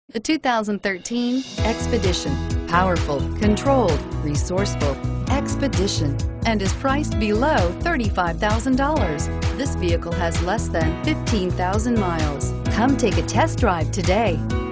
The 2013 Expedition. Powerful, controlled, resourceful. Expedition, and is priced below $35,000. This vehicle has less than 15,000 miles. Come take a test drive today.